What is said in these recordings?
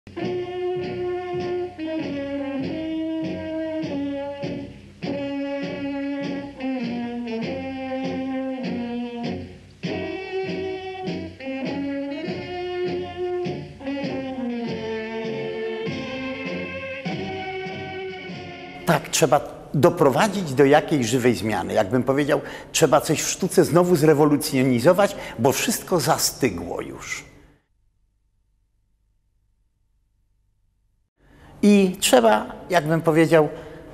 Tak, trzeba doprowadzić do jakiejś żywej zmiany. Jakbym powiedział, trzeba coś w sztuce znowu zrewolucjonizować, bo wszystko zastygło już. I trzeba, jakbym powiedział,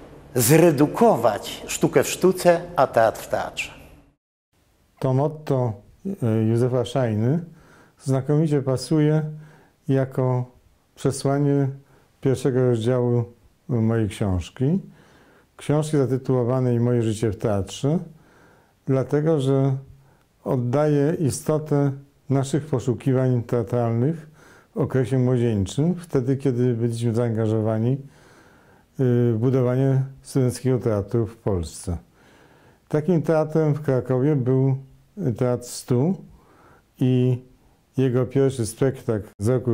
zredukować sztukę w sztuce, a teatr w teatrze. To motto Józefa Szajny znakomicie pasuje jako przesłanie pierwszego rozdziału mojej książki zatytułowanej Moje życie w teatrze, dlatego że oddaje istotę naszych poszukiwań teatralnych w okresie młodzieńczym, wtedy kiedy byliśmy zaangażowani w budowanie studenckiego teatru w Polsce. Takim teatrem w Krakowie był Teatr Stu i jego pierwszy spektakl z roku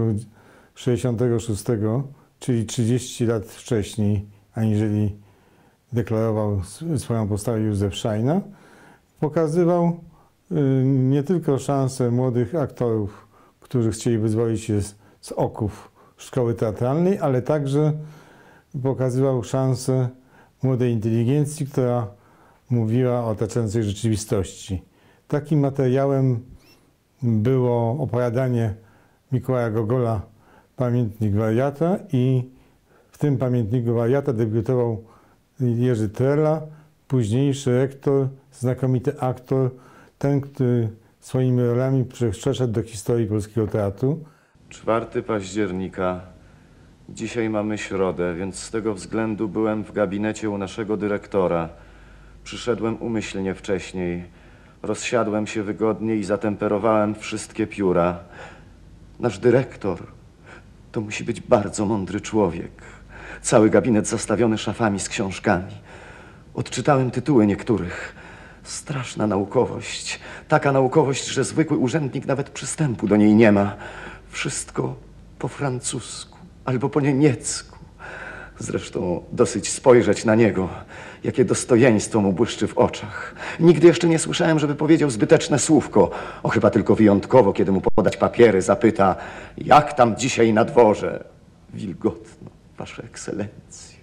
1966, czyli 30 lat wcześniej, aniżeli deklarował swoją postawę Józef Szajna, pokazywał nie tylko szansę młodych aktorów, którzy chcieli wyzwolić się z oków szkoły teatralnej, ale także pokazywał szansę młodej inteligencji, która mówiła o otaczającej rzeczywistości. Takim materiałem było opowiadanie Mikołaja Gogola Pamiętnik wariata i w tym Pamiętniku wariata debiutował Jerzy Trela, późniejszy rektor, znakomity aktor, ten, który swoimi rolami przeszedł do historii polskiego teatru. 4 października. Dzisiaj mamy środę, więc z tego względu byłem w gabinecie u naszego dyrektora. Przyszedłem umyślnie wcześniej. Rozsiadłem się wygodnie i zatemperowałem wszystkie pióra. Nasz dyrektor to musi być bardzo mądry człowiek. Cały gabinet zastawiony szafami z książkami. Odczytałem tytuły niektórych. Straszna naukowość. Taka naukowość, że zwykły urzędnik nawet przystępu do niej nie ma. Wszystko po francusku albo po niemiecku. Zresztą dosyć spojrzeć na niego, jakie dostojeństwo mu błyszczy w oczach. Nigdy jeszcze nie słyszałem, żeby powiedział zbyteczne słówko. O, chyba tylko wyjątkowo, kiedy mu podać papiery, zapyta: jak tam dzisiaj na dworze? Wilgotno, Wasza Ekscelencjo.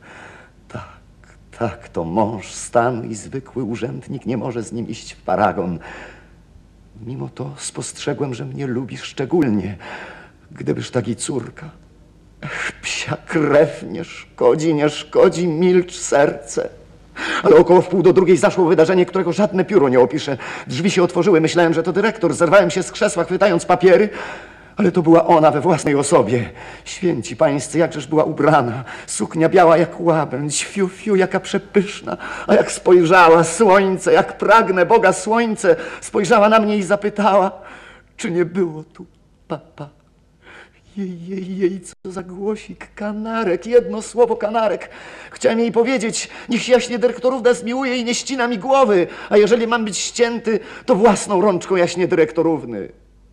Tak, to mąż stanu i zwykły urzędnik nie może z nim iść w paragon. Mimo to spostrzegłem, że mnie lubi szczególnie. Gdybyż tak i córka. Ech, psia krew, nie szkodzi, milcz serce. Ale około 1:30 zaszło wydarzenie, którego żadne pióro nie opisze. Drzwi się otworzyły, myślałem, że to dyrektor. Zerwałem się z krzesła, chwytając papiery. Ale to była ona we własnej osobie. Święci pańscy, jakżeż była ubrana. Suknia biała jak łabędź, fiu, fiu, jaka przepyszna. A jak spojrzała, słońce, jak pragnę Boga słońce. Spojrzała na mnie i zapytała, czy nie było tu papa. Jej, co za głosik, kanarek, jedno słowo kanarek. Chciałem jej powiedzieć, niech się jaśnie dyrektorówna zmiłuje i nie ścina mi głowy, a jeżeli mam być ścięty, to własną rączką jaśnie dyrektorówny.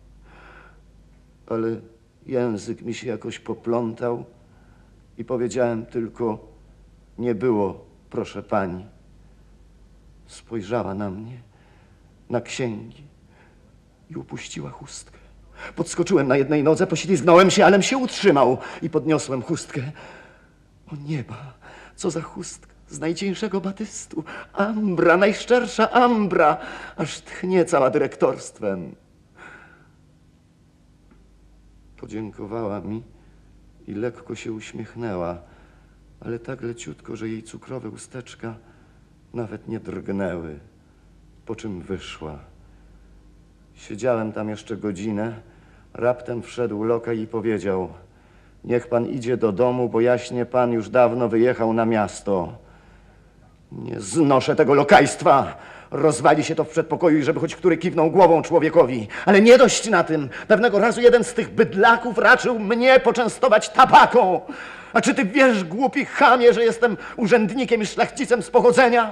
Ale język mi się jakoś poplątał i powiedziałem tylko: nie było, proszę pani. Spojrzała na mnie, na księgi i upuściła chustkę. Podskoczyłem na jednej nodze, poślizgnąłem się, alem się utrzymał i podniosłem chustkę. O nieba, co za chustka z najcieńszego batystu. Ambra, najszczersza ambra, aż tchnie cała dyrektorstwem. Podziękowała mi i lekko się uśmiechnęła, ale tak leciutko, że jej cukrowe usteczka nawet nie drgnęły, po czym wyszła. Siedziałem tam jeszcze godzinę, raptem wszedł lokaj i powiedział: niech pan idzie do domu, bo jaśnie pan już dawno wyjechał na miasto. Nie znoszę tego lokajstwa. Rozwali się to w przedpokoju i żeby choć który kiwnął głową człowiekowi. Ale nie dość na tym. Pewnego razu jeden z tych bydlaków raczył mnie poczęstować tabaką. A czy ty wiesz, głupi chamie, że jestem urzędnikiem i szlachcicem z pochodzenia?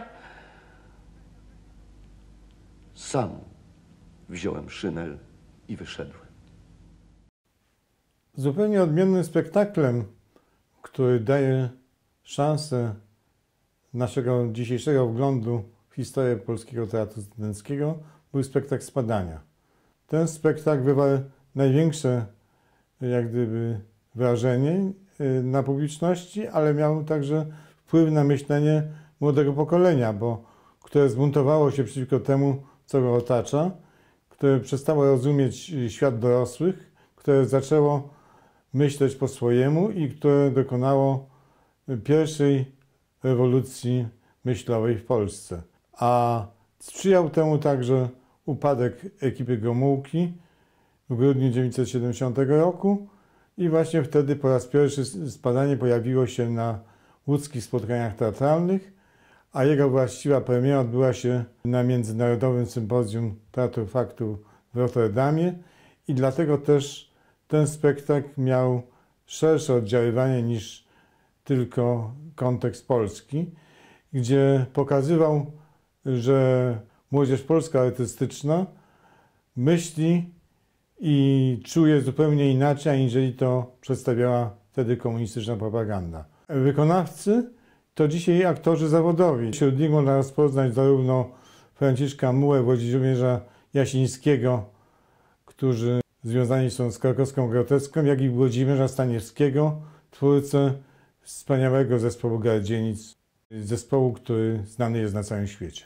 Sam wziąłem szynel i wyszedłem. Zupełnie odmiennym spektaklem, który daje szansę naszego dzisiejszego wglądu w historię polskiego teatru studenckiego, był spektakl Spadania. Ten spektakl wywarł największe jak gdyby wrażenie na publiczności, ale miał także wpływ na myślenie młodego pokolenia, które zbuntowało się przeciwko temu, co go otacza, które przestało rozumieć świat dorosłych, które zaczęło myśleć po swojemu i które dokonało pierwszej rewolucji myślowej w Polsce. A sprzyjał temu także upadek ekipy Gomułki w grudniu 1970 roku i właśnie wtedy po raz pierwszy Spadanie pojawiło się na łódzkich spotkaniach teatralnych, a jego właściwa premiera odbyła się na Międzynarodowym Sympozjum Teatru Faktu w Rotterdamie i dlatego też ten spektakl miał szersze oddziaływanie niż tylko kontekst polski, gdzie pokazywał, że młodzież polska artystyczna myśli i czuje zupełnie inaczej, aniżeli to przedstawiała wtedy komunistyczna propaganda. Wykonawcy to dzisiaj aktorzy zawodowi. Wśród nich można rozpoznać zarówno Franciszka Mułę, Włodzimierza Jasińskiego, którzy związani są z krakowską groteską, jak i Włodzimierza Staniewskiego, twórcę wspaniałego zespołu Gardzienic, zespołu, który znany jest na całym świecie.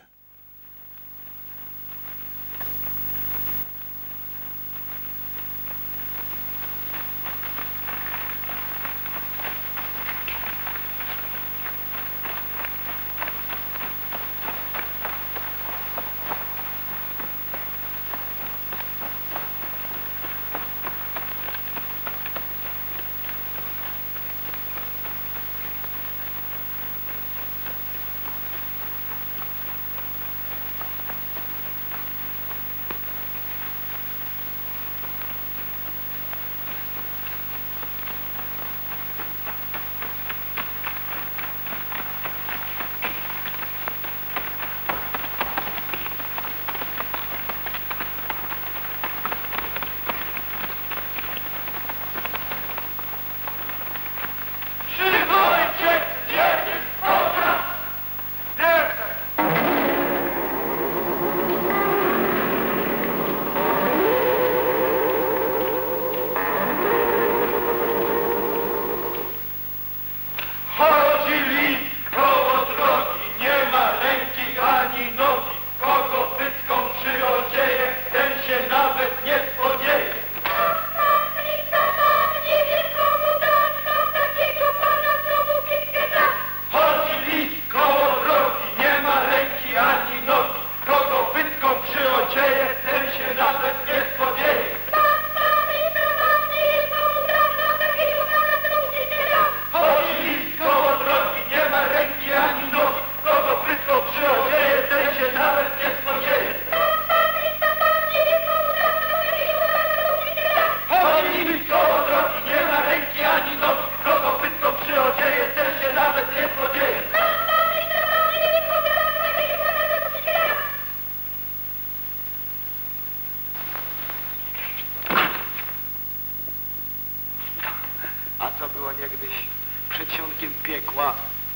A co było niegdyś przedsionkiem piekła,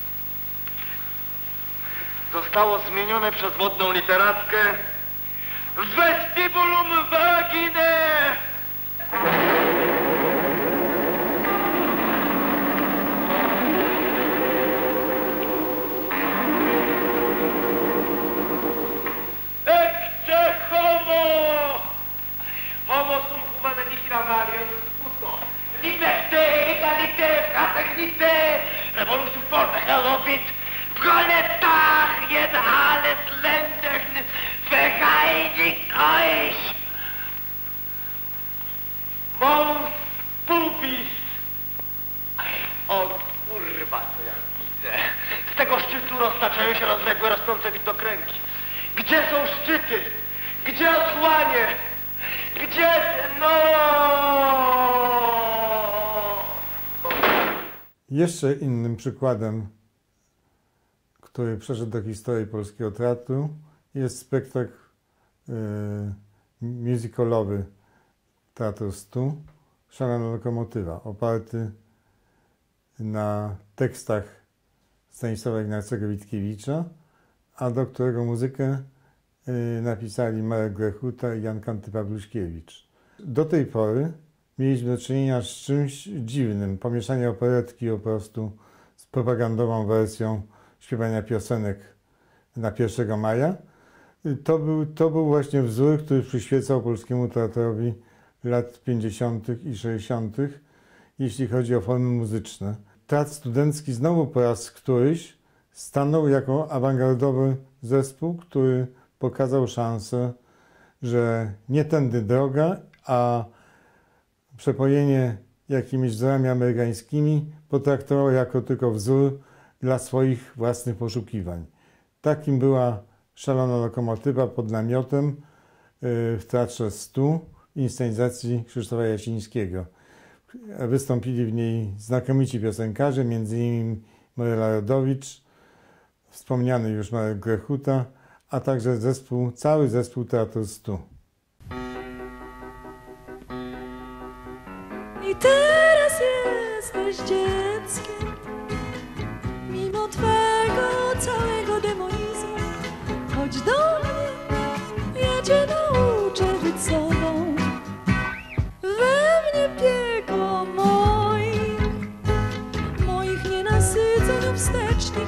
zostało zmienione przez modną literatkę w vestibulum vaginae. Ecce homo! Homo sum humane nihil avarium sputo. Liberté, égalité, fraternité, Revolution for the hell of it, Proletariat alles Ländern, vereinigt euch! Mons pubis! O kurwa, co ja widzę! Z tego szczytu roztaczają się rozległe, rosnące widnokręgi. Gdzie są szczyty? Gdzie otchłanie? Gdzie... no... Jeszcze innym przykładem, który przeszedł do historii polskiego teatru, jest spektakl musicalowy Teatru Stu Szalona lokomotywa, oparty na tekstach Stanisława Ignacego Witkiewicza, a do którego muzykę napisali Marek Grechuta i Jan Kanty-Pawluśkiewicz. Do tej pory mieliśmy do czynienia z czymś dziwnym, pomieszanie operetki po prostu z propagandową wersją śpiewania piosenek na 1 maja. To był właśnie wzór, który przyświecał polskiemu teatrowi lat 50. i 60., jeśli chodzi o formy muzyczne. Teatr Studencki znowu po raz któryś stanął jako awangardowy zespół, który pokazał szansę, że nie tędy droga, a przepojenie jakimiś wzorami amerykańskimi potraktował jako tylko wzór dla swoich własnych poszukiwań. Takim była Szalona lokomotywa pod namiotem w Teatrze Stu inscenizacji Krzysztofa Jasińskiego. Wystąpili w niej znakomici piosenkarze, m.in. Maryla Rodowicz, wspomniany już Marek Grechuta, a także cały zespół Teatru Stu. I teraz jesteś dzieckiem, mimo twego całego demonizmu. Chodź do mnie, ja cię nauczę być sobą. We mnie piekło moich nienasyceń wsteczni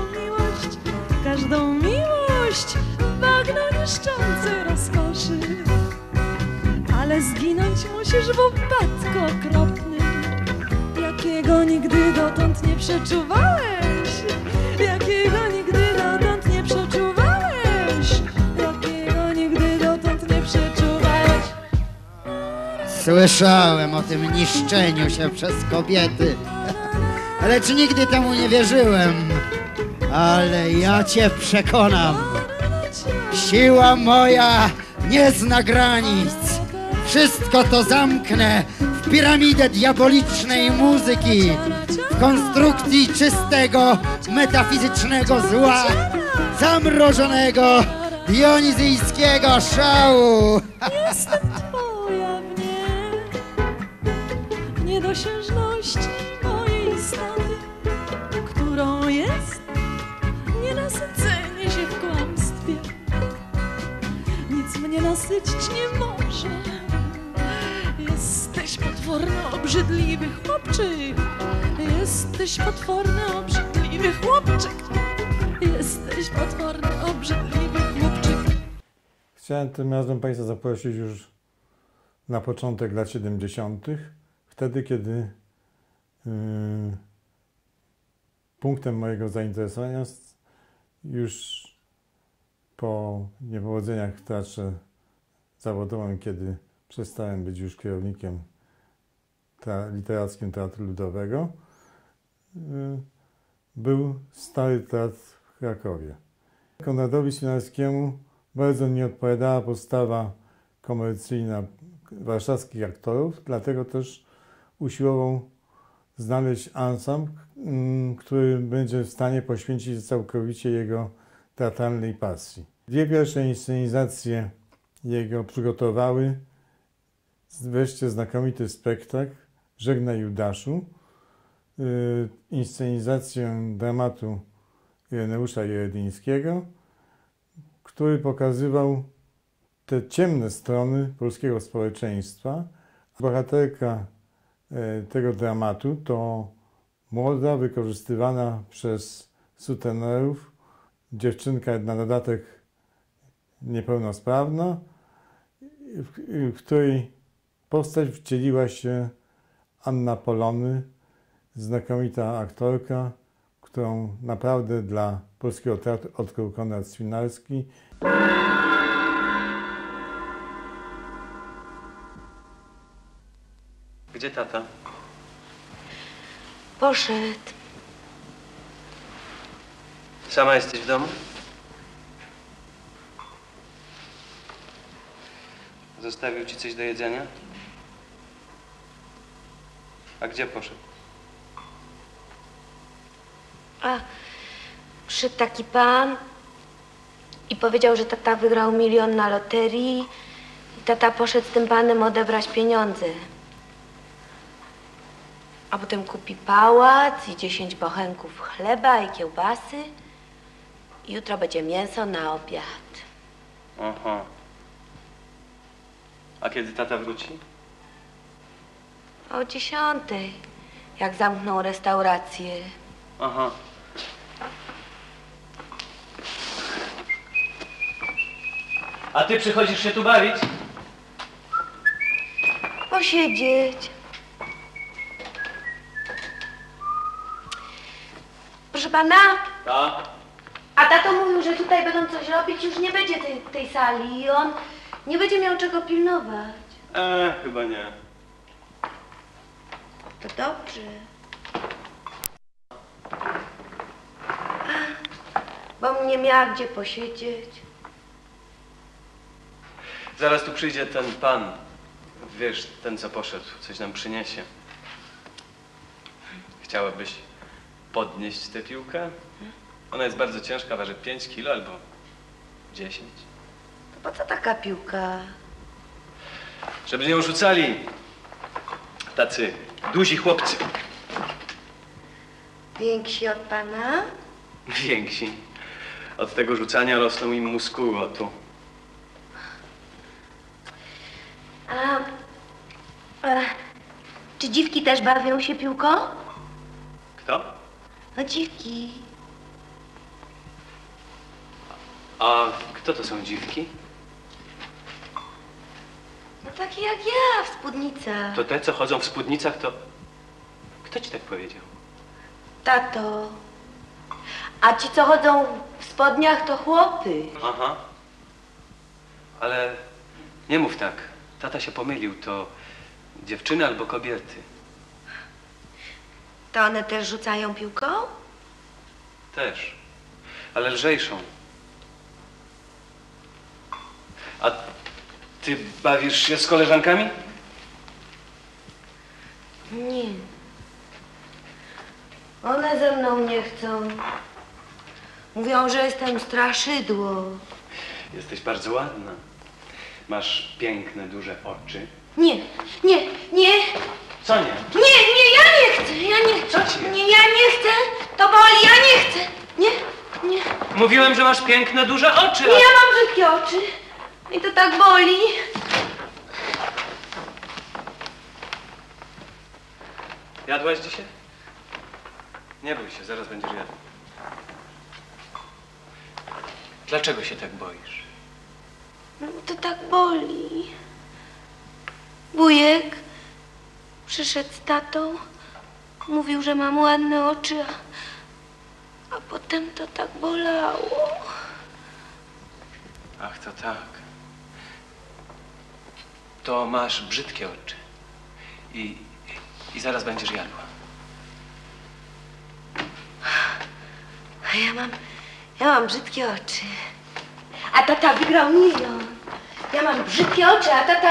każdą miłość w bagno niszczące rozkoszy. Ale zginąć musisz w upadku okropnym, jakiego nigdy dotąd nie przeczuwałeś, jakiego nigdy dotąd nie przeczuwałeś, jakiego nigdy dotąd nie przeczuwałeś. Słyszałem o tym niszczeniu się przez kobiety, lecz nigdy temu nie wierzyłem. Ale ja cię przekonam, siła moja nie zna granic. Wszystko to zamknę w piramidę diabolicznej muzyki, w konstrukcji czystego, metafizycznego zła, zamrożonego, dionizyjskiego szału. Jestem twoja w niedosiężności mojej istoty, którą jest nienasycenie się w kłamstwie. Nic mnie nasycić nie może. Jesteś potworny, obrzydliwy chłopczyk. Jesteś potworny, obrzydliwy chłopczyk. Jesteś potworny, obrzydliwy chłopczyk. Chciałem tym razem Państwa zaprosić już na początek lat 70., wtedy kiedy punktem mojego zainteresowania już po niepowodzeniach w teatrze zawodowym, kiedy przestałem być już kierownikiem literackim Teatru Ludowego, był Stary Teatr w Krakowie. Konradowi Swinarskiemu bardzo nie odpowiadała postawa komercyjna warszawskich aktorów, dlatego też usiłował znaleźć ansambl, który będzie w stanie poświęcić całkowicie jego teatralnej pasji. Dwie pierwsze inscenizacje jego przygotowały wreszcie znakomity spektakl Żegnaj Judaszu, inscenizację dramatu Ireneusza Jeredyńskiego, który pokazywał te ciemne strony polskiego społeczeństwa. Bohaterka tego dramatu to młoda, wykorzystywana przez sutenerów dziewczynka na dodatek niepełnosprawna, w której postać wcieliła się Anna Polony, znakomita aktorka, którą naprawdę dla polskiego teatru odkrył Konrad Swinarski. Gdzie tata? Poszedł. Sama jesteś w domu? Zostawił ci coś do jedzenia? A gdzie poszedł? A przyszedł taki pan i powiedział, że tata wygrał 1 000 000 na loterii i tata poszedł z tym panem odebrać pieniądze. A potem kupi pałac i 10 bochenków chleba i kiełbasy. I jutro będzie mięso na obiad. Aha. A kiedy tata wróci? O 10:00, jak zamkną restaurację. Aha. A ty przychodzisz się tu bawić? Posiedzieć. Proszę pana, Tak. a tato mówił, że tutaj będą coś robić, już nie będzie tej sali i on nie będzie miał czego pilnować. Chyba nie. To dobrze. Bo mnie miała gdzie posiedzieć. Zaraz tu przyjdzie ten pan. Wiesz, ten co poszedł, coś nam przyniesie. Chciałabyś podnieść tę piłkę? Ona jest bardzo ciężka, waży 5 kilo albo 10. To po co taka piłka? Żeby nią rzucali tacy duzi chłopcy. Więksi od pana? Więksi. Od tego rzucania rosną im muskuły, o tu. Czy dziwki też bawią się piłką? Kto? No dziwki. A kto to są dziwki? No takie jak ja, w spódnicach. To te, co chodzą w spódnicach, to... Kto ci tak powiedział? Tato. A ci, co chodzą w spodniach, to chłopy. Aha. Ale nie mów tak. Tata się pomylił. To dziewczyny albo kobiety. To one też rzucają piłką? Też. Ale lżejszą. A ty bawisz się z koleżankami? Nie. One ze mną nie chcą. Mówią, że jestem straszydło. Jesteś bardzo ładna. Masz piękne, duże oczy. Nie, nie, nie. Co nie? Nie, nie, ja nie chcę, ja nie chcę. Co ci jest? Nie, ja nie chcę. To boli, ja nie chcę. Nie, nie. Mówiłem, że masz piękne, duże oczy. Nie, ja mam brzydkie oczy. I to tak boli. Jadłaś dzisiaj? Nie bój się, zaraz będziesz jadł. Dlaczego się tak boisz? No, to tak boli. Wujek przyszedł z tatą. Mówił, że mam ładne oczy, a potem to tak bolało. Ach, to tak. To masz brzydkie oczy. I zaraz będziesz jadła. A ja mam brzydkie oczy. A tata wygrał 1 000 000. Ja mam brzydkie oczy, a tata...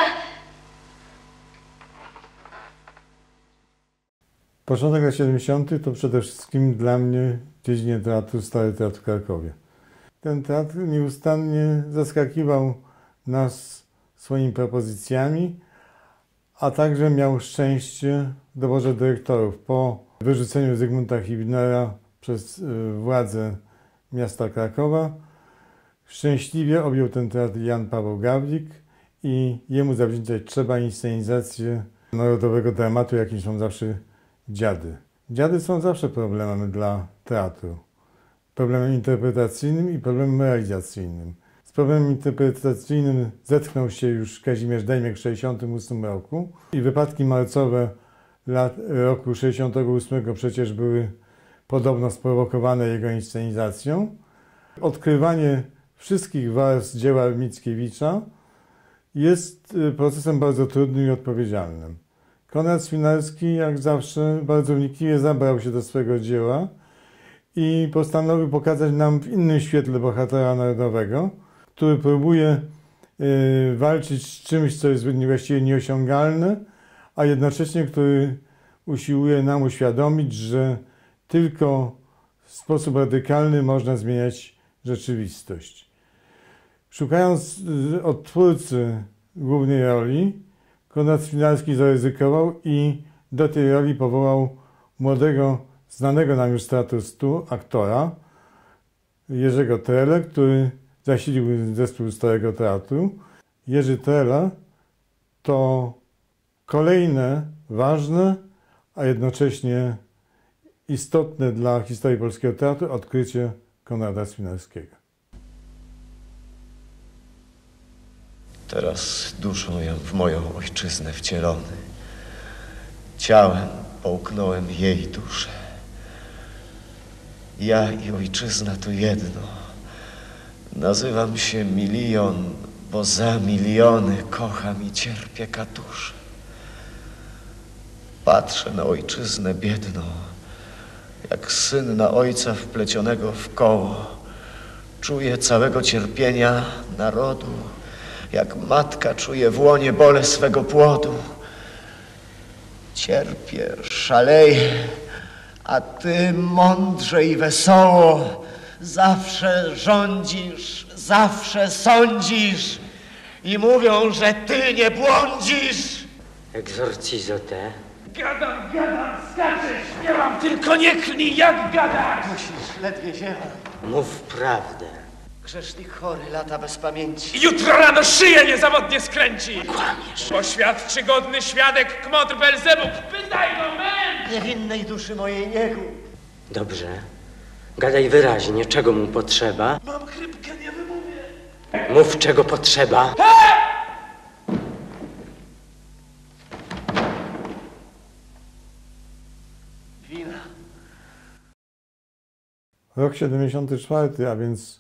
Początek lat 70. to przede wszystkim dla mnie w dziedzinie teatru Stary Teatr w Krakowie. Ten teatr nieustannie zaskakiwał nas swoimi propozycjami, a także miał szczęście w doborze dyrektorów. Po wyrzuceniu Zygmunta Hibnera przez władze miasta Krakowa szczęśliwie objął ten teatr Jan Paweł Gawlik i jemu zawdzięczać trzeba inscenizację narodowego dramatu, jakim są zawsze dziady. Dziady są zawsze problemem dla teatru. Problemem interpretacyjnym i problemem realizacyjnym. Z problemem interpretacyjnym zetknął się już Kazimierz Dejmek w 1968 roku i wypadki marcowe roku 1968 przecież były podobno sprowokowane jego inscenizacją. Odkrywanie wszystkich warstw dzieła Mickiewicza jest procesem bardzo trudnym i odpowiedzialnym. Konrad Swinarski, jak zawsze, bardzo wnikliwie zabrał się do swego dzieła i postanowił pokazać nam w innym świetle bohatera narodowego, który próbuje walczyć z czymś, co jest właściwie nieosiągalne, a jednocześnie który usiłuje nam uświadomić, że tylko w sposób radykalny można zmieniać rzeczywistość. Szukając odtwórcy głównej roli, Konrad Swinarski zaryzykował i do tej roli powołał młodego, znanego nam już z teatru Stu aktora Jerzego Trele, który zasilił zespół Starego Teatru. Jerzy Trela to kolejne, ważne, a jednocześnie istotne dla historii polskiego teatru odkrycie Konrada Swinarskiego. Teraz duszą jem w moją ojczyznę wcielony. Ciałem połknąłem jej duszę. Ja i ojczyzna to jedno. Nazywam się Milion, bo za miliony kocham i cierpię katusze. Patrzę na ojczyznę biedną, jak syn na ojca wplecionego w koło. Czuję całego cierpienia narodu, jak matka czuje w łonie bole swego płodu. Cierpię, szaleję, a ty mądrze i wesoło zawsze rządzisz, zawsze sądzisz i mówią, że ty nie błądzisz. Egzorcizo te? Gadam, skaczę, śpiewam, tylko nie klnij, jak gadasz! Musisz, ledwie ziewam. Mów prawdę. Grzesznik chory, lata bez pamięci. Jutro rano szyję niezawodnie skręci! Kłamiesz. Poświadczy godny świadek, kmotr Belzebub, pytaj go, męcz! Niewinnej duszy mojej niegu. Dobrze. Gadaj wyraźnie, czego mu potrzeba. Mam chrypkę, nie wymówię. Mów, czego potrzeba. Wina. Rok 74, a więc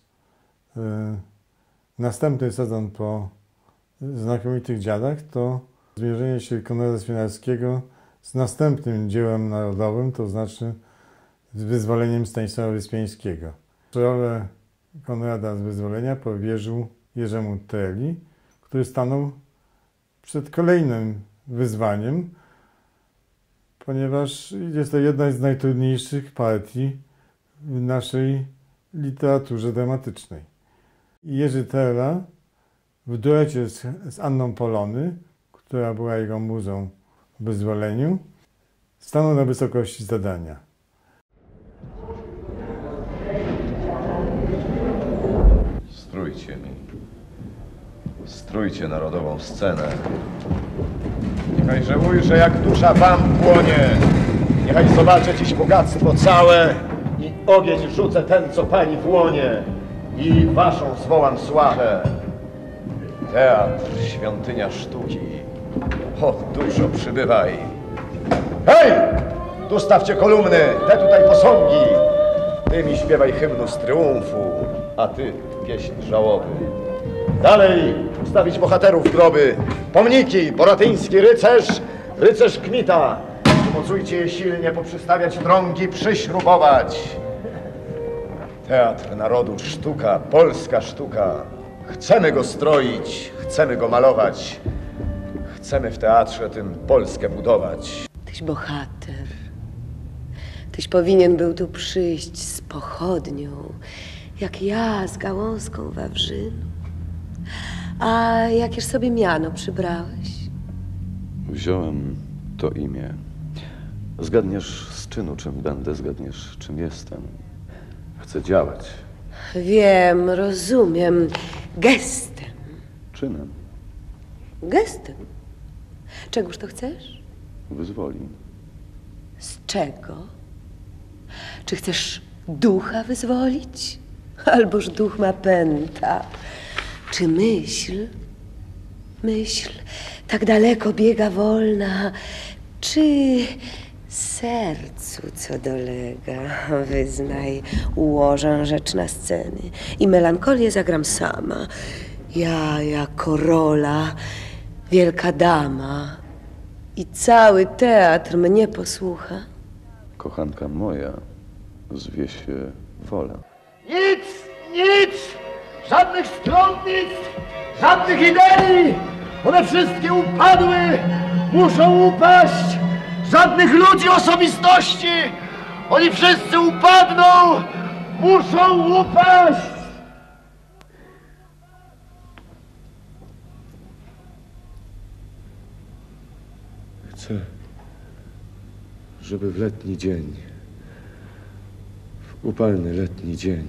następny sezon po Znakomitych Dziadach, to zmierzenie się Konrada Swinarskiego z następnym dziełem narodowym, to znaczy z wyzwoleniem Stanisława Wyspiańskiego. Rolę Konrada z wyzwolenia powierzył Jerzemu Treli, który stanął przed kolejnym wyzwaniem, ponieważ jest to jedna z najtrudniejszych partii w naszej literaturze dramatycznej. Jerzy Trela w duecie z Anną Polony, która była jego muzą w wyzwoleniu, stanął na wysokości zadania. Strójcie mi. Strójcie narodową scenę. Niechaj żałuje, jak dusza wam płonie. Niechaj zobaczę dziś bogactwo całe i ogień rzucę ten, co pani w łonie. I waszą zwołam sławę. Teatr, świątynia sztuki. O, duszo, przybywaj. Hej! Tu stawcie kolumny, te tutaj posągi. Ty mi śpiewaj hymnu z triumfu, a ty pieśń żałoby. Dalej ustawić bohaterów groby, pomniki, boratyński rycerz, rycerz Kmita. Mocujcie je silnie, poprzystawiać drągi, przyśrubować. Teatr narodu, sztuka, polska sztuka. Chcemy go stroić, chcemy go malować. Chcemy w teatrze tym Polskę budować. Tyś bohater. Tyś powinien był tu przyjść z pochodnią, jak ja z gałązką wawrzynu. A jakież sobie miano przybrałeś? Wziąłem to imię. Zgadniesz z czynu, czym będę, zgadniesz, czym jestem. Chcę działać. Wiem, rozumiem. Gestem. Czynem. Gestem? Czegoż to chcesz? Wyzwoli. Z czego? Czy chcesz ducha wyzwolić? Alboż duch ma pęta. Czy myśl tak daleko biega wolna, czy sercu co dolega? Wyznaj, ułożę rzecz na sceny i melankolię zagram sama. Ja jako rola, wielka dama i cały teatr mnie posłucha. Kochanka moja zwie się Wola. Nic! Żadnych stronnictw, żadnych idei! One wszystkie upadły! Muszą upaść! Żadnych ludzi, osobistości! Oni wszyscy upadną! Muszą upaść! Chcę żeby w letni dzień, w upalny letni dzień,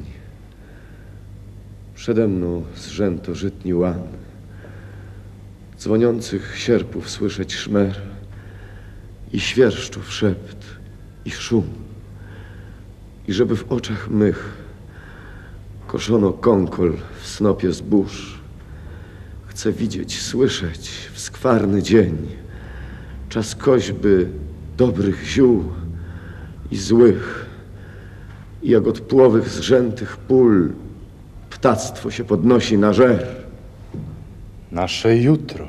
przede mną zrzęto żytni łan, dzwoniących sierpów słyszeć szmer i świerszczów szept i szum, i żeby w oczach mych koszono kąkol w snopie zbóż. Chcę widzieć, słyszeć w skwarny dzień czas koźby dobrych ziół i złych, i jak od płowych zrzętych pól ptactwo się podnosi na żer. Nasze jutro.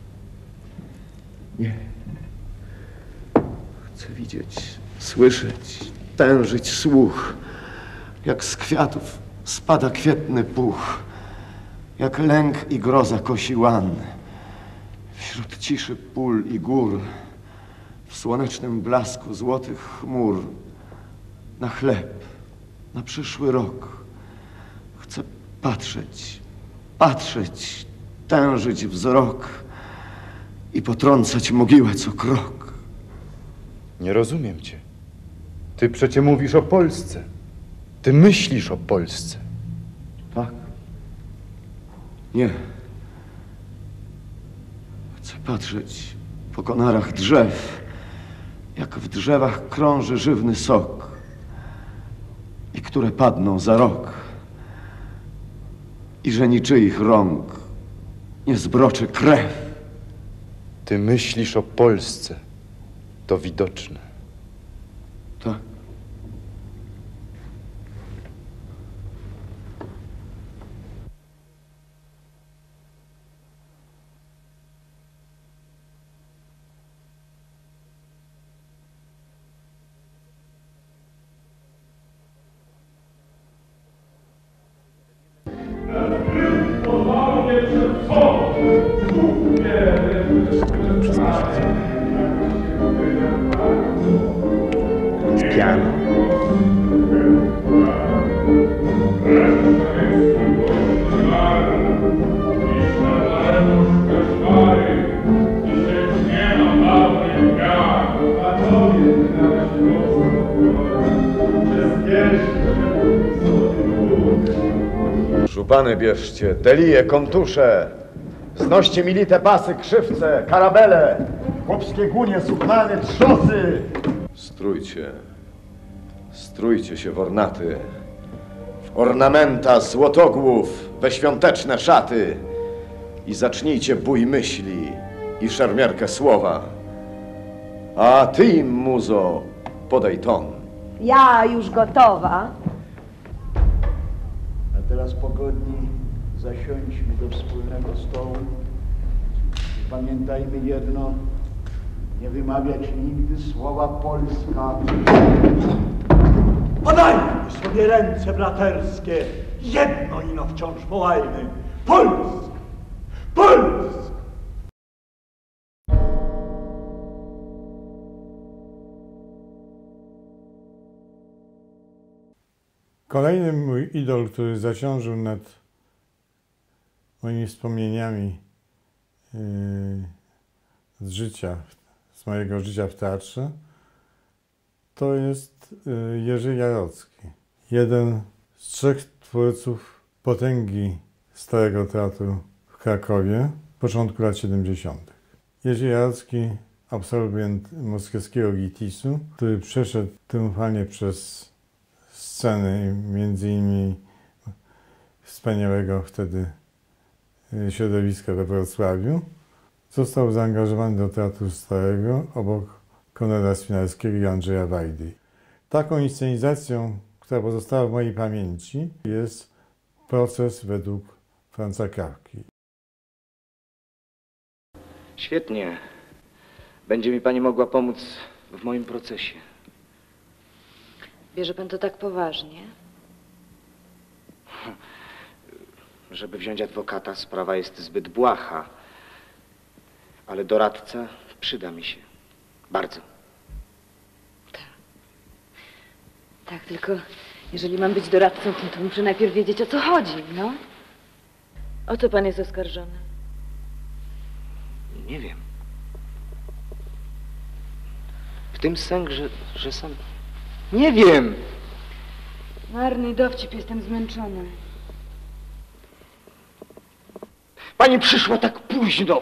Nie. Chcę widzieć, słyszeć, tężyć słuch, jak z kwiatów spada kwietny puch, jak lęk i groza kosi łan, wśród ciszy pól i gór, w słonecznym blasku złotych chmur, na chleb, na przyszły rok. Chcę patrzeć, patrzeć, tężyć wzrok i potrącać mogiłę co krok. Nie rozumiem cię. Ty przecie mówisz o Polsce. Ty myślisz o Polsce. Tak? Nie. Chcę patrzeć po konarach drzew, jak w drzewach krąży żywny sok i które padną za rok, i że niczyich rąk nie zbroczy krew. Ty myślisz o Polsce. To widoczne. Tak. Piano. Żupany bierzcie, delije, kontusze, znoście mi lite pasy, krzywce, karabele, chłopskie gunie, sukmany, trzosy. Strójcie, strójcie się w ornaty, w ornamenta złotogłów, we świąteczne szaty i zacznijcie bój myśli i szermierkę słowa. A ty im, muzo, podaj ton. Ja już gotowa. A teraz pogodni zasiądźmy do wspólnego stołu i pamiętajmy jedno, nie wymawiać nigdy słowa Polska. Podajmy sobie ręce braterskie, jedno ino wciąż wołajmy. Polsk! Polsk! Kolejny mój idol, który zaciążył nad moimi wspomnieniami z życia, z mojego życia w teatrze, to jest Jerzy Jarocki. Jeden z trzech twórców potęgi Starego Teatru w Krakowie w początku lat 70. Jerzy Jarocki, absolwent moskiewskiego GITIS-u, który przeszedł triumfalnie przez sceny, między innymi wspaniałego wtedy środowiska we Wrocławiu, został zaangażowany do Teatru Starego obok Konrada Swinarskiego i Andrzeja Wajdy. Taką inscenizacją, która pozostała w mojej pamięci, jest Proces według Franza Kafki. Świetnie. Będzie mi pani mogła pomóc w moim procesie. Bierze pan to tak poważnie? Żeby wziąć adwokata, sprawa jest zbyt błaha. Ale doradca przyda mi się. Bardzo. Tak, tylko jeżeli mam być doradcą, to muszę najpierw wiedzieć, o co chodzi, no. O co pan jest oskarżony? Nie wiem. tym sęk, że sam... Nie wiem. Marny dowcip, jestem zmęczona. Pani przyszła tak późno.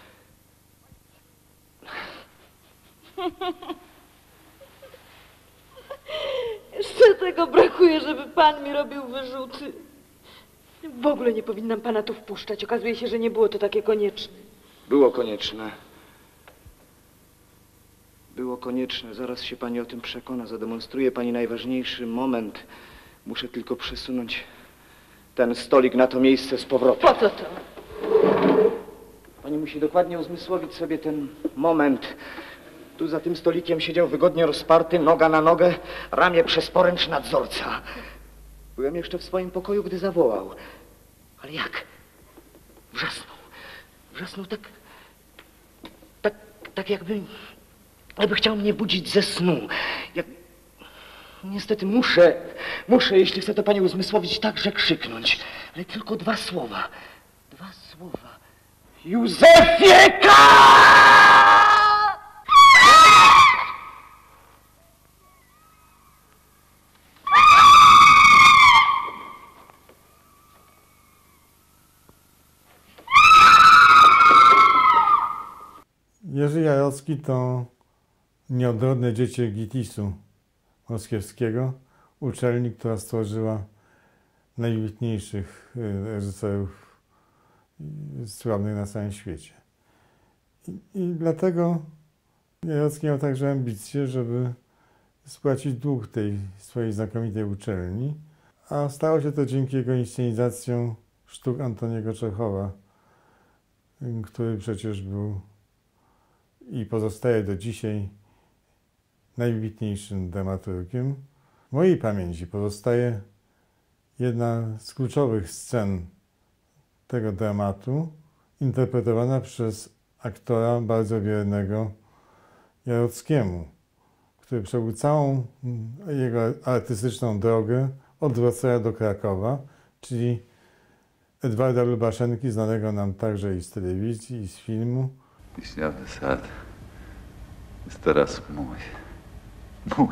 Jeszcze tego brakuje, żeby pan mi robił wyrzuty. W ogóle nie powinnam pana tu wpuszczać. Okazuje się, że nie było to takie konieczne. Było konieczne. Było konieczne. Zaraz się pani o tym przekona. Zademonstruje pani najważniejszy moment. Muszę tylko przesunąć ten stolik na to miejsce z powrotem. Po co to? Pani musi dokładnie uzmysłowić sobie ten moment. Tu za tym stolikiem siedział wygodnie rozparty, noga na nogę, ramię przez poręcz nadzorca. Byłem jeszcze w swoim pokoju, gdy zawołał. Ale jak? Wrzasnął. Wrzasnął tak jakby chciał mnie budzić ze snu. Niestety muszę, jeśli chcę to pani uzmysłowić, także krzyknąć. Ale tylko 2 słowa. 2 słowa. Józefieka! Jerzy Jarocki to nieodrodne dziecię GITIS-u moskiewskiego, uczelni, która stworzyła najwybitniejszych reżyserów sławnych na całym świecie. I dlatego Jarocki miał także ambicje, żeby spłacić dług tej swojej znakomitej uczelni, a stało się to dzięki jego inscenizacjom sztuk Antoniego Czechowa, który przecież był i pozostaje do dzisiaj najwybitniejszym dramaturgiem. W mojej pamięci pozostaje jedna z kluczowych scen tego dramatu, interpretowana przez aktora bardzo wiernego Jarockiemu, który przebył całą jego artystyczną drogę od Wrocławia do Krakowa, czyli Edwarda Lubaszenki, znanego nam także i z telewizji, i z filmu. Wiśniowy sad jest teraz mój. Mój.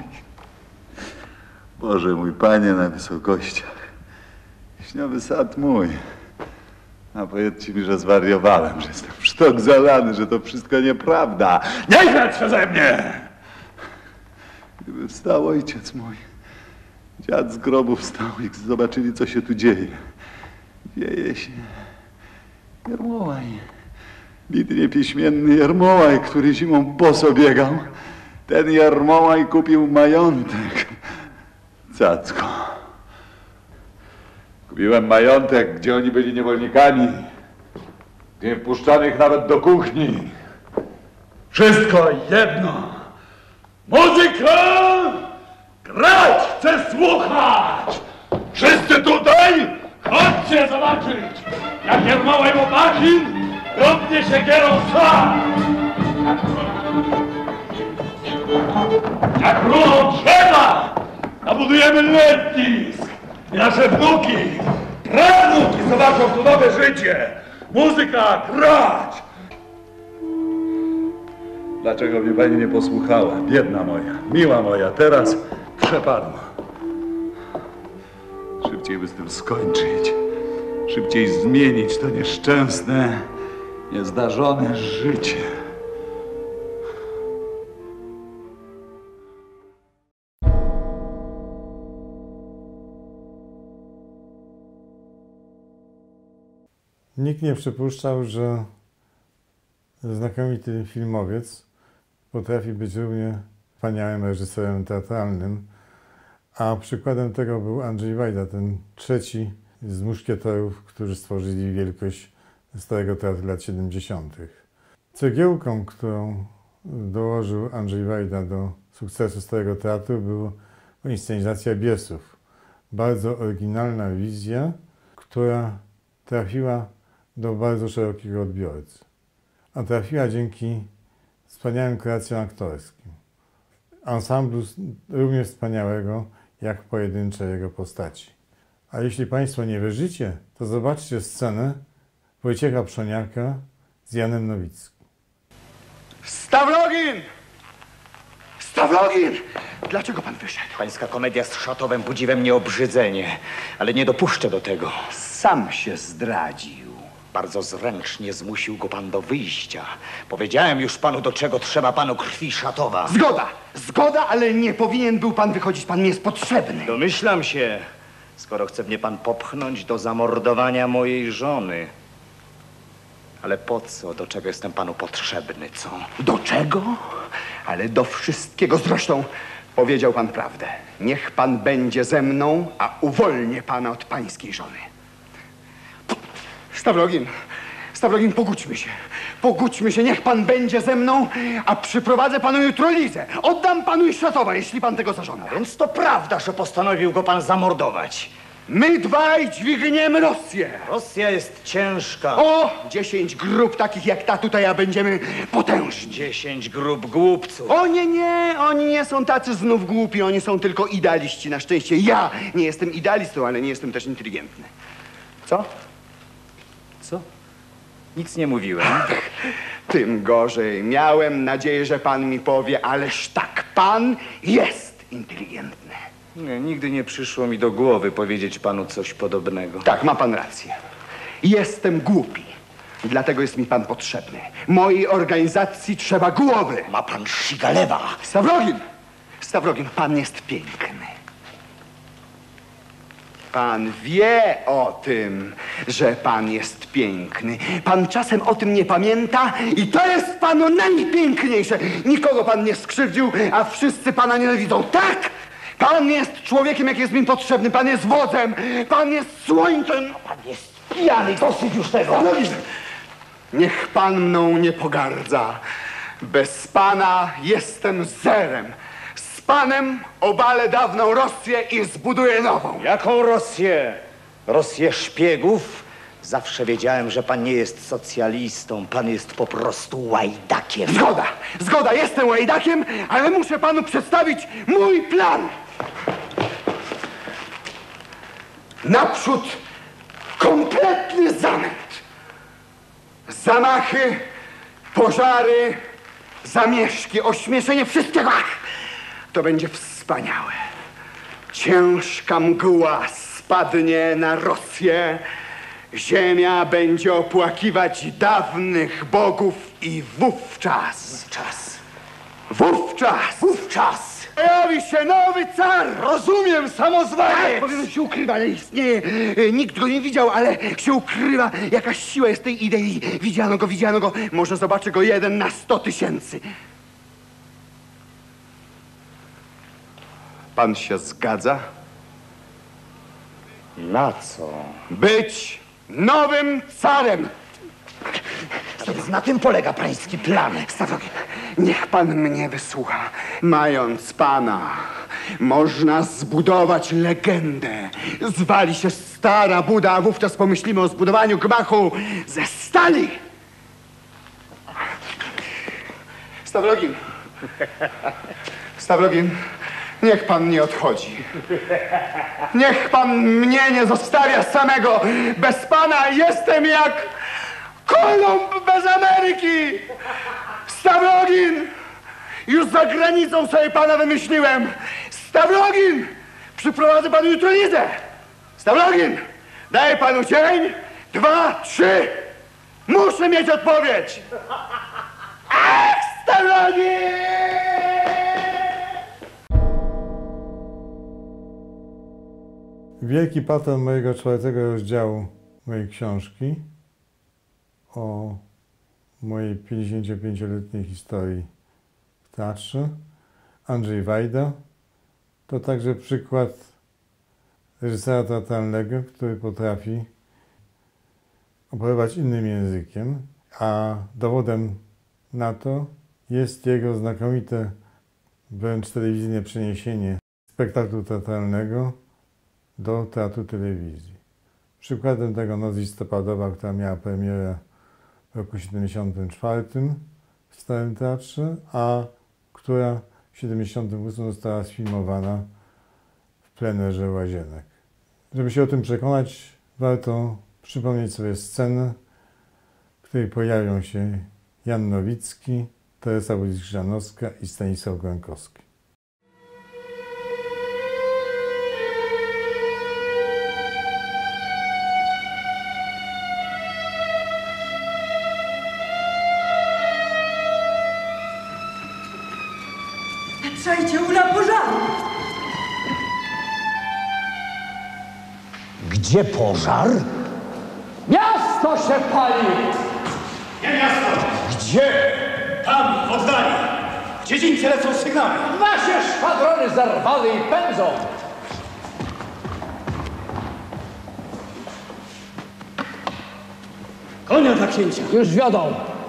Boże mój Panie na wysokościach. Wiśniowy sad mój. A powiedzcie mi, że zwariowałem, że jestem w sztok zalany, że to wszystko nieprawda. Nie grać przeze mnie! Gdyby wstał ojciec mój, dziad z grobu wstał i zobaczyli, co się tu dzieje. Wieje się Jarmołaj. Bidnie pieśmienny Jarmołaj, który zimą boso biegał. Ten Jarmołaj kupił majątek. Cacko. Kupiłem majątek, gdzie oni byli niewolnikami. Nie wpuszczanych nawet do kuchni. Wszystko jedno. Muzyka! Grać! Chcę słuchać! Wszyscy tutaj! Chodźcie zobaczyć! Jak Jarmołaj Łopakin równie siekierą sam! Jak runą drzewa nabudujemy letnisk i nasze wnuki, prawnuki zobaczą tu nowe życie. Muzyka, grać! Dlaczego mnie pani nie posłuchała? Biedna moja, miła moja, teraz przepadła. Szybciej by z tym skończyć. Szybciej zmienić to nieszczęsne, niezdarzone życie. Nikt nie przypuszczał, że znakomity filmowiec potrafi być równie wspaniałym reżyserem teatralnym, a przykładem tego był Andrzej Wajda, ten trzeci z muszkietorów, którzy stworzyli wielkość Starego Teatru lat 70. Cegiełką, którą dołożył Andrzej Wajda do sukcesu Starego Teatru, była inscenizacja Biesów. Bardzo oryginalna wizja, która trafiła do bardzo szerokiego odbiorcy. A trafiła dzięki wspaniałym kreacjom aktorskim. Ansamblu równie wspaniałego, jak pojedyncze jego postaci. A jeśli Państwo nie wierzycie, to zobaczcie scenę Wojciecha Przoniaka z Janem Nowickim. Stawrogin! Stawrogin! Stawrogin! Dlaczego pan wyszedł? Pańska komedia z Szatowem budzi we mnie obrzydzenie, ale nie dopuszczę do tego. Sam się zdradził. Bardzo zręcznie zmusił go pan do wyjścia. Powiedziałem już panu, do czego trzeba panu krwi Szatowa. Zgoda! Zgoda, ale nie powinien był pan wychodzić. Pan mi jest potrzebny. Domyślam się, skoro chce mnie pan popchnąć do zamordowania mojej żony. Ale po co? Do czego jestem panu potrzebny, co? Do czego? Ale do wszystkiego. Zresztą powiedział pan prawdę. Niech pan będzie ze mną, a uwolnię pana od pańskiej żony. Stawrogin, pogódźmy się. Pogódźmy się, niech pan będzie ze mną, a przyprowadzę panu jutro Lizę. Oddam panu Szatowa, jeśli pan tego zażąda. Więc to prawda, że postanowił go pan zamordować. My dwaj dźwigniemy Rosję. Rosja jest ciężka. O! 10 grup takich jak ta tutaj, a będziemy potężni. 10 grup głupców. O nie, oni nie są tacy znów głupi, oni są tylko idealiści. Na szczęście ja nie jestem idealistą, ale nie jestem też inteligentny. Co? Co? Nic nie mówiłem. Tym gorzej. Miałem nadzieję, że pan mi powie, ależ tak, pan jest inteligentny. Nie, nigdy nie przyszło mi do głowy powiedzieć panu coś podobnego. Tak, ma pan rację. Jestem głupi. Dlatego jest mi pan potrzebny. Mojej organizacji trzeba głowy. Ma pan Szigalewa. Stawrogin, pan jest piękny. Pan wie o tym, że pan jest piękny. Pan czasem o tym nie pamięta i to jest panu najpiękniejsze. Nikogo pan nie skrzywdził, a wszyscy pana nienawidzą. Tak! Pan jest człowiekiem, jak jest mi potrzebny. Pan jest wodzem. Pan jest słońcem. Pan jest pijany. Dosyć już tego. Niech pan mną nie pogardza. Bez pana jestem zerem. Z panem obalę dawną Rosję i zbuduję nową. Jaką Rosję? Rosję szpiegów? Zawsze wiedziałem, że pan nie jest socjalistą. Pan jest po prostu łajdakiem. Zgoda, jestem łajdakiem, ale muszę panu przedstawić mój plan. Naprzód kompletny zamęt. Zamachy, pożary, zamieszki, ośmieszenie, wszystkiego. To będzie wspaniałe. Ciężka mgła spadnie na Rosję. Ziemia będzie opłakiwać dawnych bogów i wówczas pojawi się nowy car! Rozumiem, samozwanie! Tak, powinien się ukrywa, ale istnieje. Nikt go nie widział, ale się ukrywa. Jakaś siła jest tej idei. Widziano go. Może zobaczy go 1 na 100 000. Pan się zgadza? Na co? Być nowym carem! Więc na tym polega pański plan. Stawrogin, niech pan mnie wysłucha. Mając pana, można zbudować legendę. Zwali się stara Buda, a wówczas pomyślimy o zbudowaniu gmachu ze stali. Stawrogin, niech pan nie odchodzi. Niech pan mnie nie zostawia samego. Bez pana jestem jak Kolumb bez Ameryki. Stawrogin, już za granicą sobie pana wymyśliłem. Stawrogin, przyprowadzę panu jutro Lizę. Stawrogin, daję panu dzień, 2, 3. Muszę mieć odpowiedź. Ach, Stawrogin! Wielki patron mojego 4. rozdziału mojej książki o mojej 55-letniej historii w teatrze, Andrzej Wajda, to także przykład reżysera teatralnego, który potrafi operować innym językiem, a dowodem na to jest jego znakomite, wręcz telewizyjne przeniesienie spektaklu teatralnego do teatru telewizji. Przykładem tego Noc listopadowa, która miała premierę w roku 1974 w Starym Teatrze, a która w 1978 została sfilmowana w plenerze Łazienek. Żeby się o tym przekonać, warto przypomnieć sobie scenę, w której pojawią się Jan Nowicki, Teresa Wojciechowska i Stanisław Gronkowski. Gdzie pożar? Miasto się pali! Nie miasto! Gdzie? Tam, w oddali! W dziedzińcu lecą sygnały! Nasze szwadrony zerwały i pędzą! Konia dla księcia! Już wiodą!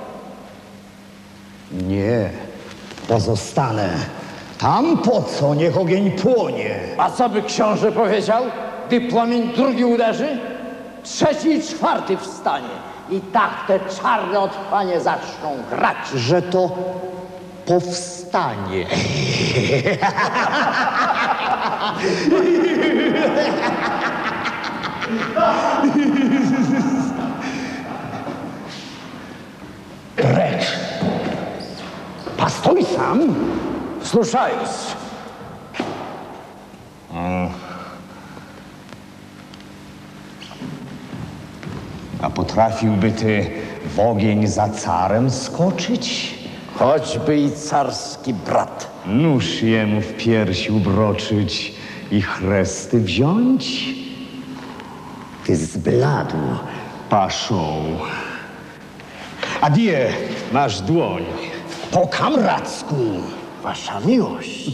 Nie, pozostanę. Tam po co, niech ogień płonie. A co by książę powiedział, gdy płomień drugi uderzy? Trzeci i czwarty wstanie. I tak te czarne otchłanie zaczną grać. Że to powstanie. Precz! Pastój sam? Sluszając. A potrafiłby ty w ogień za carem skoczyć? Choćby i carski brat. Nóż jemu w piersi ubroczyć i chresty wziąć? Ty zbladł, paszą. Adie, masz dłoń. Po kamracku. Wasza miłość.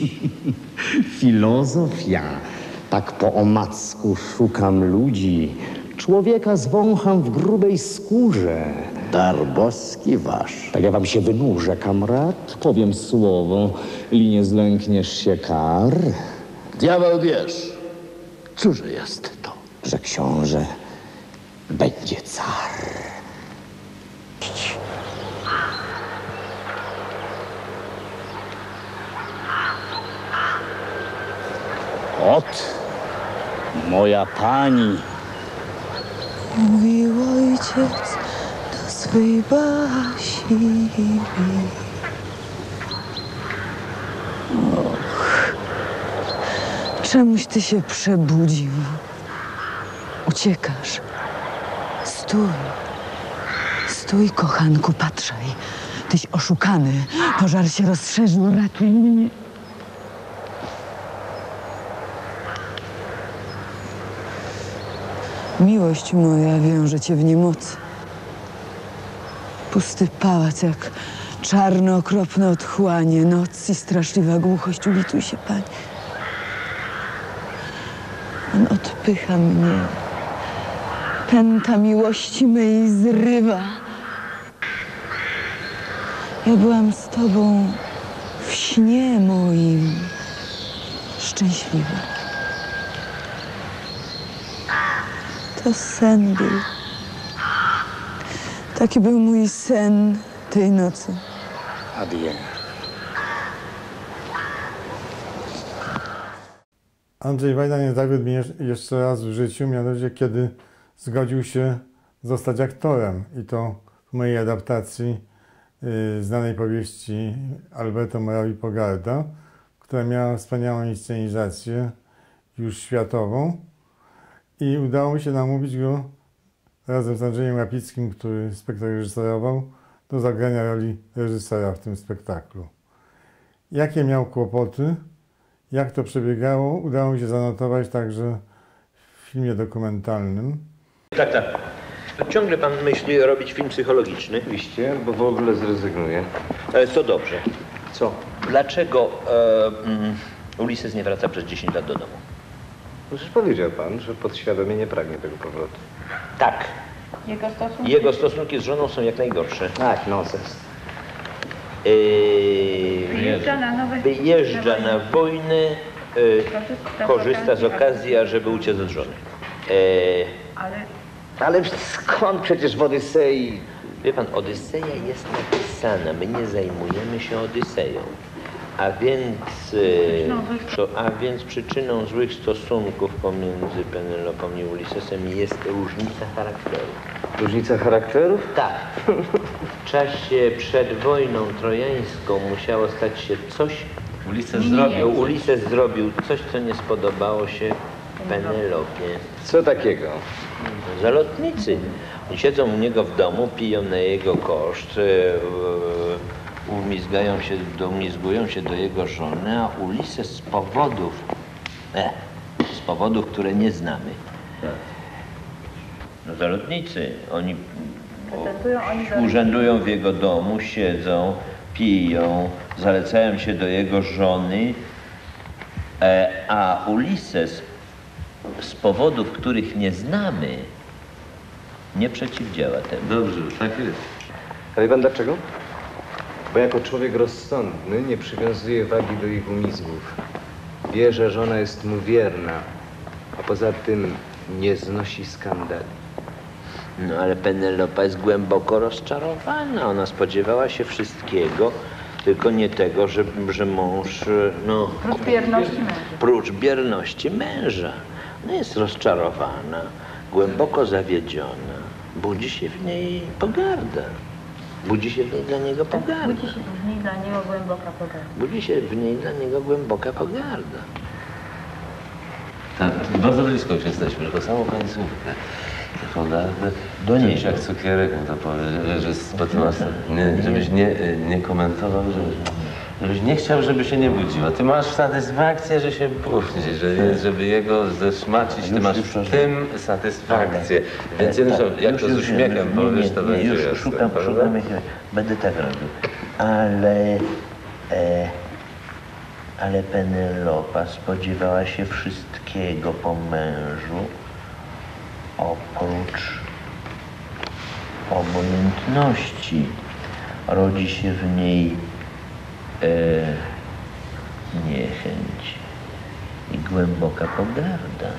Filozofia. Tak po omacku szukam ludzi. Człowieka zwącham w grubej skórze. Dar boski wasz. Tak ja wam się wynurzę, kamrat. Powiem słowo i nie zlękniesz się kar. Diabeł wiesz, cóż jest to? Że książę będzie car. Ot, moja pani. Mówił ojciec do swej Basi. Och, czemuś ty się przebudził? Uciekasz. Stój. Stój, kochanku, patrzaj. Tyś oszukany. Pożar się rozszerzył, ratuj mnie. Miłość moja wiąże cię w niemocy. Pusty pałac jak czarne, okropne otchłanie, noc i straszliwa głuchość. Ulituj się, Panie. On odpycha mnie. Pęta miłości mej zrywa. Ja byłam z tobą w śnie moim szczęśliwa. To sen był. Taki był mój sen tej nocy. Adie. Andrzej Wajda nie zawiódł mnie jeszcze raz w życiu, mianowicie kiedy zgodził się zostać aktorem. I to w mojej adaptacji znanej powieści Alberto Morawi Pogarda, która miała wspaniałą inscenizację, już światową. I udało mi się namówić go razem z Andrzejem Łapickim, który spektakl reżyserował, do zagrania roli reżysera w tym spektaklu. Jakie miał kłopoty, jak to przebiegało, udało mi się zanotować także w filmie dokumentalnym. Tak, tak. Ciągle pan myśli robić film psychologiczny? Oczywiście, bo w ogóle zrezygnuję. Ale to dobrze. Co? Dlaczego Ulises nie wraca przez 10 lat do domu? Przecież powiedział pan, że podświadomie nie pragnie tego powrotu. Tak. Jego stosunki z żoną są jak najgorsze. Tak, nonsens. Wyjeżdża na wojnę, korzysta z okazji, ażeby uciec od żony. Ale skąd przecież w Odysei? Wie pan, Odyseja jest napisana, my nie zajmujemy się Odyseją. A więc przyczyną złych stosunków pomiędzy Penelopą i Ulisesem jest różnica charakterów. Różnica charakterów? Tak. W czasie przed wojną trojańską musiało stać się coś... Ulises zrobił coś, co nie spodobało się Penelopie. Co takiego? Zalotnicy. Oni siedzą u niego w domu, piją na jego koszt, umizgują się do jego żony, a Ulises z powodów, które nie znamy, No zalotnicy, oni urzędują w jego domu, siedzą, piją, zalecają się do jego żony, a Ulises z powodów, których nie znamy, nie przeciwdziała temu. Dobrze, tak jest. A wie pan dlaczego? Bo jako człowiek rozsądny nie przywiązuje wagi do ich umysłów. Wie, że żona jest mu wierna, a poza tym nie znosi skandali. No ale Penelopa jest głęboko rozczarowana. Ona spodziewała się wszystkiego, tylko nie tego, że mąż, no... Prócz bierności męża. Prócz bierności męża. No jest rozczarowana, głęboko zawiedziona. Budzi się w niej pogarda. Budzi się w niej dla niego pogarda. Budzi się w niej dla niego głęboka pogarda. Budzi się w niej dla niego głęboka pogarda. Tak, bardzo blisko już jesteśmy, tylko samą końcówkę. Do niej. Jak cukierek mu to powiedział, że spotywa nie, żebyś nie komentował, żebyś nie chciał, żeby się nie budziła. Ty masz satysfakcję, że się budzi, żeby jego zeszmacić, ty masz w tym satysfakcję. Więc jak to z uśmiechem powiesz, to będzie jasne. Szukam jakiegoś, będę tak robił. Ale Penelopa spodziewała się wszystkiego po mężu, oprócz obojętności. Rodzi się w niej niechęć i głęboka pogarda.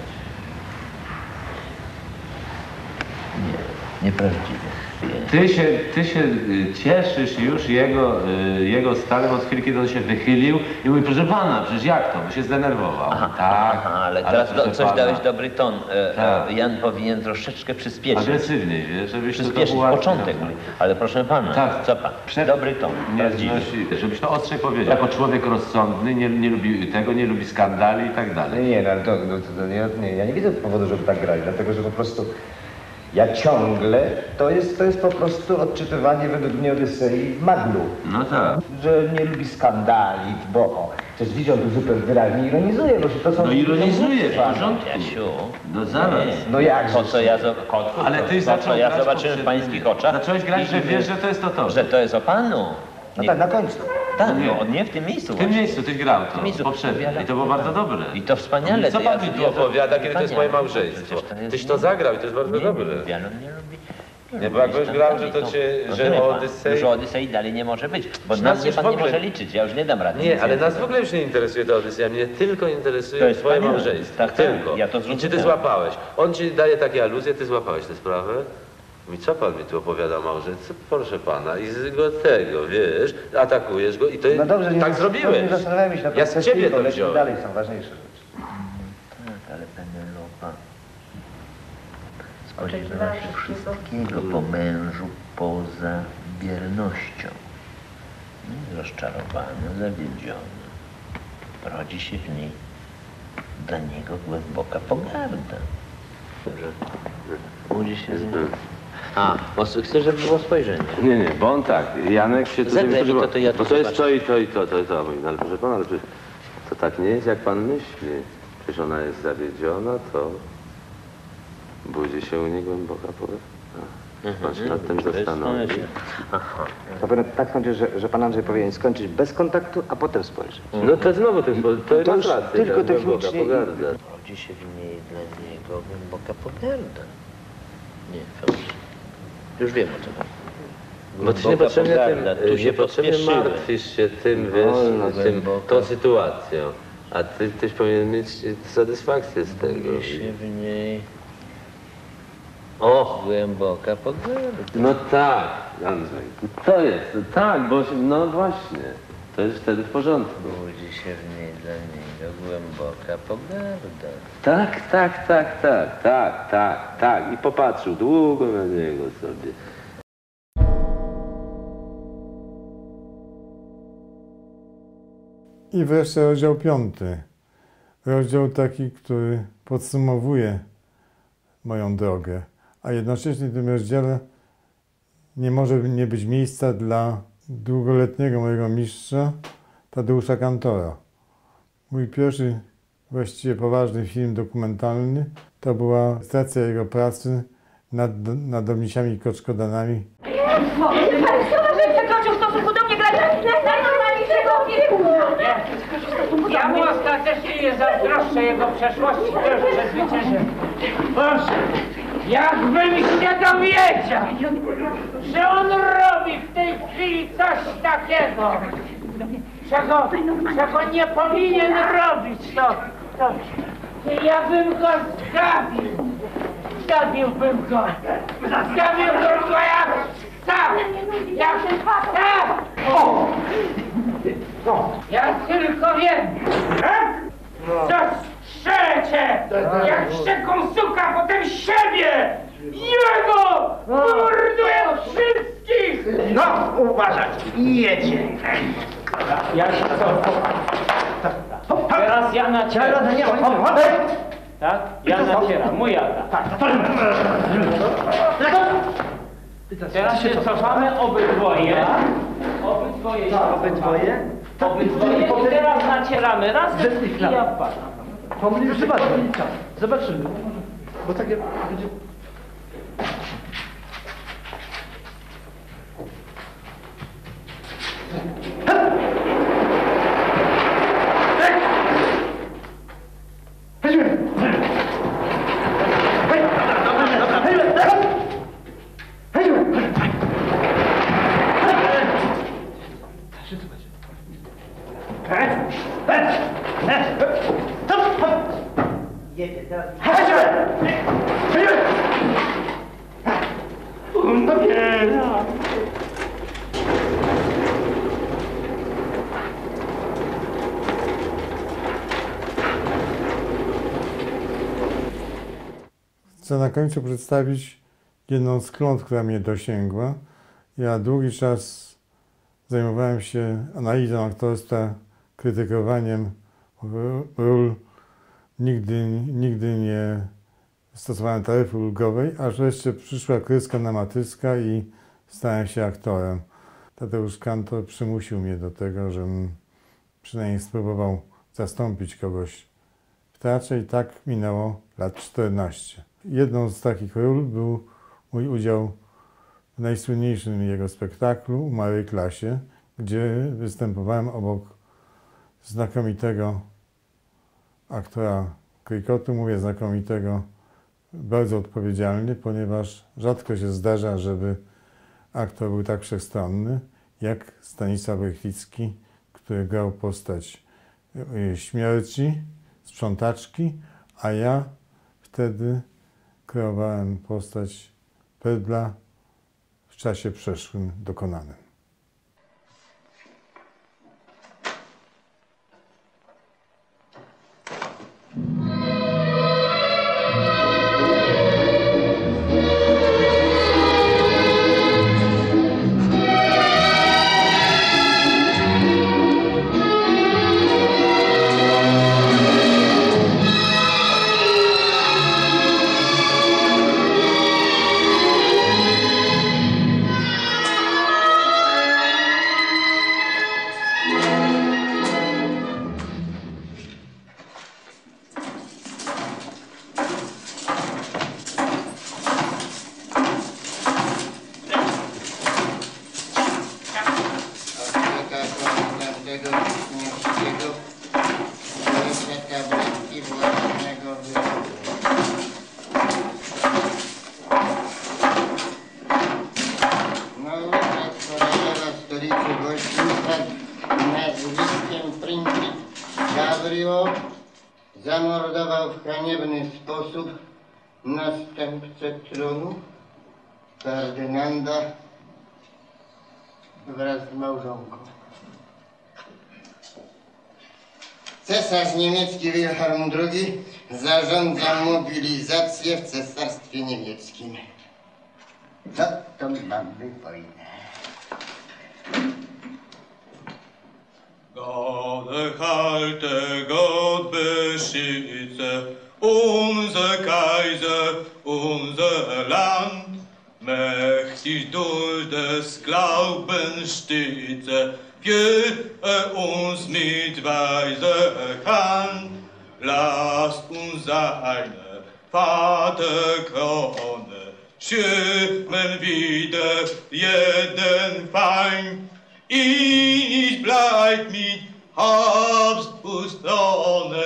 Nie, nieprawdziwe. Ty się cieszysz już jego stanem od chwili, kiedy on się wychylił i mówi, proszę pana, przecież jak to, bo się zdenerwował. Ale teraz coś dałeś dobry ton. Jan powinien troszeczkę przyspieszyć. Agresywniej, wiesz, żebyś przyspieszyć początek. Ale proszę pana, co pan? Dobry ton, prawdziwy. Żebyś to ostrzej powiedział. Jako człowiek rozsądny nie lubi tego, nie lubi skandali i tak dalej. Nie, ja nie widzę powodu, żeby tak grać, dlatego że po prostu ja ciągle, to jest po prostu odczytywanie według mnie Odysei w maglu. No tak. Że nie lubi skandali, bo przecież widział tu zupełnie wyraźnie ironizuje, bo to są... No ironizuje, w porządku. Jasiu, no zaraz. No jak? To co ja zobaczyłem w pańskich oczach. Zacząłeś grać, że wiesz, że to jest o tobie. Że to jest o panu. No tak, na końcu. Tak, nie w tym miejscu. W tym miejscu tyś grał to, poprzednio. I to było bardzo dobre. I to wspaniale. Co pan mi tu opowiada, kiedy to jest moje małżeństwo? Tyś to zagrał i to jest bardzo dobre. Nie, bo jak byś grał, że to cię, że o Odysei... Że o Odysei dalej nie może być, bo nas nie pan nie może liczyć, ja już nie dam rady. Nie, ale nas w ogóle już nie interesuje ta Odyseja, mnie tylko interesuje twoje małżeństwo. Tak, tylko. Ja to I czy ty zrozumiałem. złapałeś? On ci daje takie aluzje, ty złapałeś tę sprawę? I co pan mi tu opowiada o małżeństwie? Proszę pana, i z go tego, wiesz, atakujesz go i to No dobrze, tak zrobiłeś. Nie zastanawiamy się na Ja z ciebie to wziąłem. Dalej są ważniejsze rzeczy. Tak, ale Penelopa spodziewała się wszystkiego po mężu poza wiernością. Rozczarowana, zawiedziona. Rodzi się w niej dla niego głęboka pogarda. Budzi się z nim. Bo chcę, żeby było spojrzenie. Nie, bo on tak, Janek się tutaj Zagraj mi to ja bo to jest to i to i to, ale proszę pana, ale to tak nie jest, jak pan myśli. Przecież ona jest zawiedziona, to budzi się u niej głęboka pogarda. Pan się nad tym zastanowi. To pewnie tak sądzę, że pan Andrzej powinien skończyć bez kontaktu, a potem spojrzeć. No to znowu to już masz rację, tylko ta głęboka technicznie. pogarda. Rodzi się w niej dla niego głęboka pogarda. Nie, dobrze. Już wiem o co chodzi. Bo ty niepotrzebnie tu się niepotrzebnie pospieszyłem. martwisz się tym, wiesz, tą sytuacją. A tyś powinien mieć satysfakcję z tego. Rodzi się w niej głęboka pogarda. No tak, Andrzej, to jest, tak, bo no właśnie, to jest wtedy w porządku. Budzi się w niej dla niego głęboka pogarda. Tak. I popatrzył długo na niego sobie. I wreszcie rozdział 5. Rozdział taki, który podsumowuje moją drogę, a jednocześnie w tym rozdziale nie może nie być miejsca dla długoletniego mojego mistrza Tadeusza Kantora. Mój pierwszy właściwie poważny film dokumentalny. To była stacja jego pracy nad Domnisiami i Koczkodanami. Że przekroczył w stosunku do mnie najnormalniejszego opiekuna. Ja mu ostatecznie nie zazdroszczę jego przeszłości, to już przezwyciężę. Proszę, jakbym się dowiedział, że on robi w tej chwili coś takiego, czego nie powinien robić, to ja bym go zgabił. Zgabiłbym go jak psa! Jak psa! Ja tylko wiem, co strzelecie, jak szczeką suka, potem siebie! Jego! Morduję wszystkich! No, uważać, jedzie. Ja się teraz ja nacieram. Tak? Ja nacieram, mój atak. Teraz się cofamy obydwoje. Obydwoje i teraz nacieramy raz i ja wpadam. Zobaczymy. Bo takie będzie... Chcę na końcu przedstawić jedną z klątw, która mnie dosięgła. Ja długi czas zajmowałem się analizą aktorstwa, krytykowaniem ról. Nigdy nie stosowałem taryfy ulgowej, aż wreszcie przyszła kryska na Matyska i stałem się aktorem. Tadeusz Kantor przymusił mnie do tego, żebym przynajmniej spróbował zastąpić kogoś w teatrze i tak minęło lat 14. Jedną z takich ról był mój udział w najsłynniejszym jego spektaklu u Małej Klasie, gdzie występowałem obok znakomitego aktora krykotu. Mówię znakomitego, bardzo odpowiedzialny, ponieważ rzadko się zdarza, żeby aktor był tak wszechstronny jak Stanisław Rychlicki, który grał postać śmierci, sprzątaczki, a ja wtedy kreowałem postać Perdla w czasie przeszłym dokonanym. Zamordował w haniebny sposób następcę tronu Ferdynanda wraz z małżonką. Cesarz niemiecki Wilhelm II zarządza mobilizację w cesarstwie niemieckim. No to mamy wojnę. Gott halte, Gott beschütze, unser Kaiser, unser Land, mächtig durch des Glaubens stütze, führt uns mit weiser Hand. lasst uns seine Vaterkrone schirmen wieder jeden Feind. Ich bleib mit Habsburg-Throne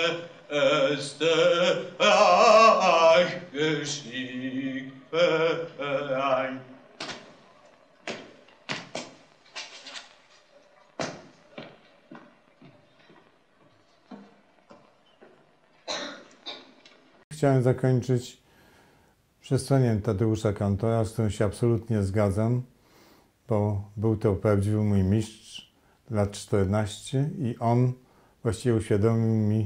Österreich geschickt vereint. Chciałem zakończyć przesłaniem Tadeusza Kantora, z którym się absolutnie zgadzam, bo był to prawdziwy mój mistrz lat 14 i on właściwie uświadomił mi,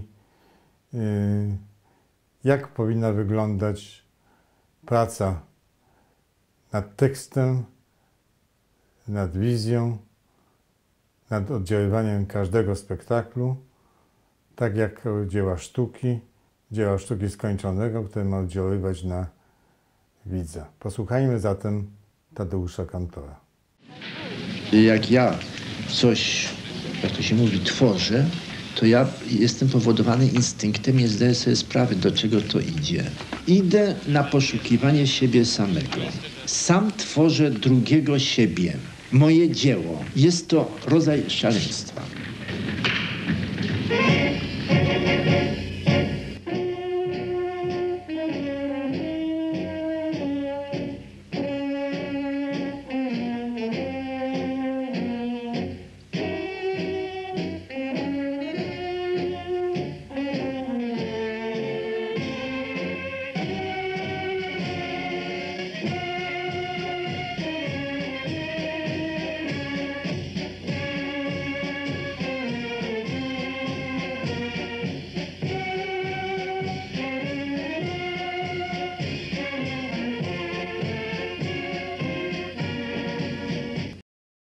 jak powinna wyglądać praca nad tekstem, nad wizją, nad oddziaływaniem każdego spektaklu, tak jak dzieła sztuki skończonego, które ma oddziaływać na widza. Posłuchajmy zatem Tadeusza Kantora. Jak ja coś, jak to się mówi, tworzę, to ja jestem powodowany instynktem, nie zdaję sobie sprawy, do czego to idzie. Idę na poszukiwanie siebie samego. Sam tworzę drugiego siebie. Moje dzieło jest to rodzaj szaleństwa.